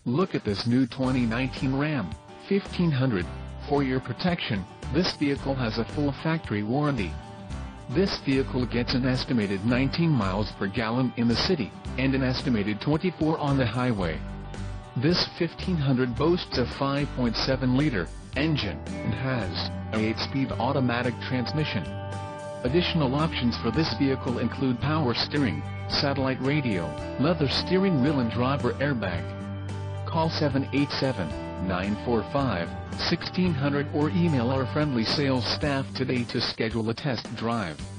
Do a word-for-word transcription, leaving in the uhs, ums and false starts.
Look at this new twenty nineteen Ram fifteen hundred. For your protection, this vehicle has a full factory warranty. This vehicle gets an estimated nineteen miles per gallon in the city, and an estimated twenty-four on the highway. This fifteen hundred boasts a five point seven liter engine, and has a eight-speed automatic transmission. Additional options for this vehicle include power steering, satellite radio, leather steering wheel and driver airbag. Call seven eight seven, nine four five, one six zero zero or email our friendly sales staff today to schedule a test drive.